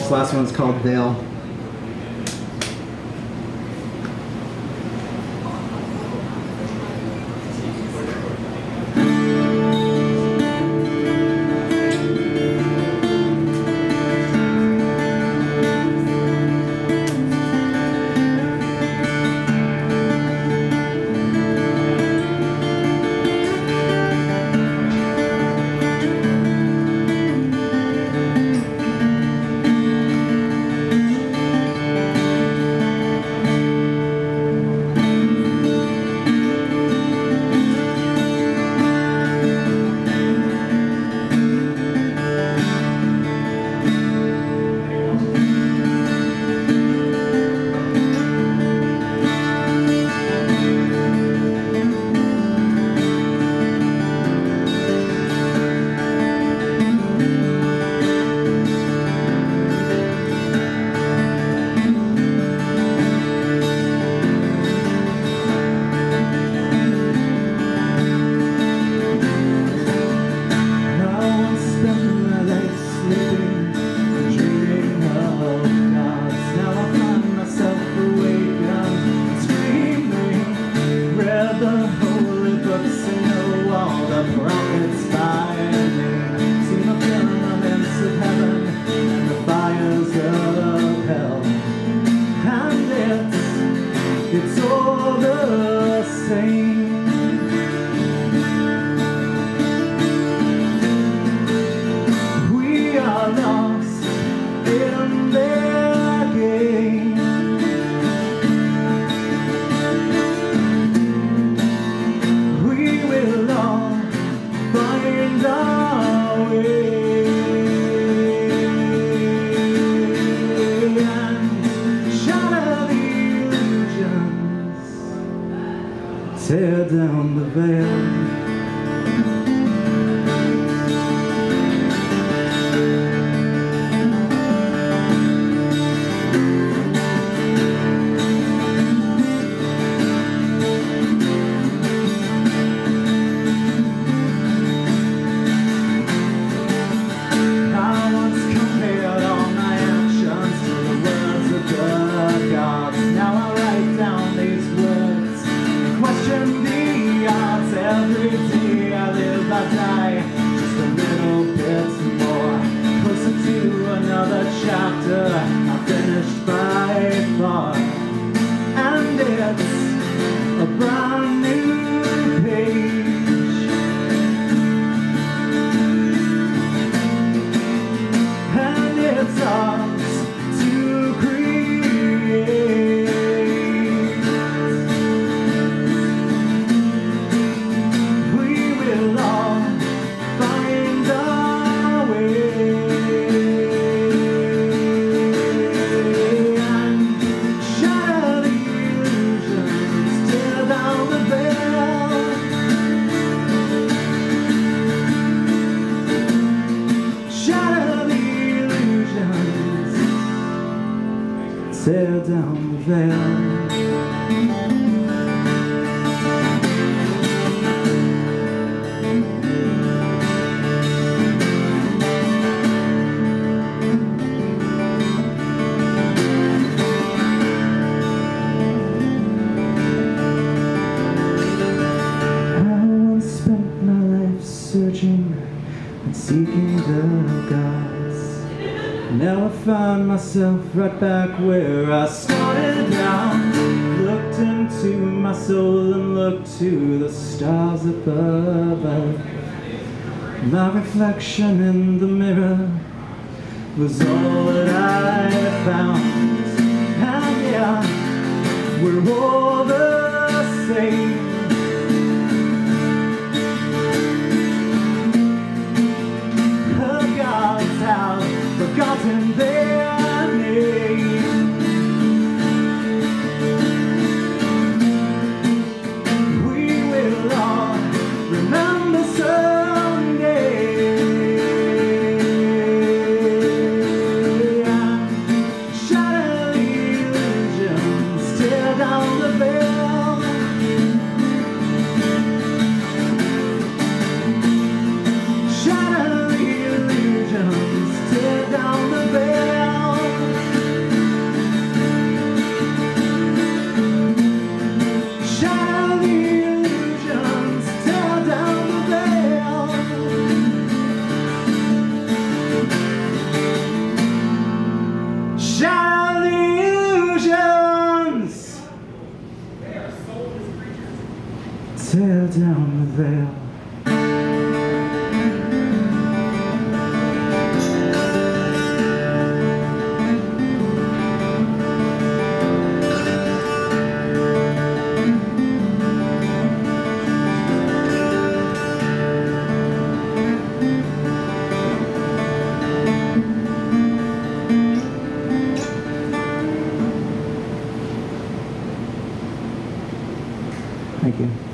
This last one's called Veil. It's all the same. We are lost in their game. We will all find our way. Tear down the veil. I once compared all my actions to the words of the gods. Now I write down these words, question the odds. Every day I live, I die, just a little bit more closer to another chapter. I'm finished by far, and it's a brand new page. And it's ours to create. Tear down the veil. I once spent my life searching and seeking the gods. Now I find myself right back where I started out. Looked into my soul and looked to the stars above. My reflection in the mirror was all that I found. And yeah, we're all the same. The gods have forgotten their name. We will all remember someday. Shatter the illusions, tear down the veil. Shatter the illusions, tear down the veil. down the veil. Thank you.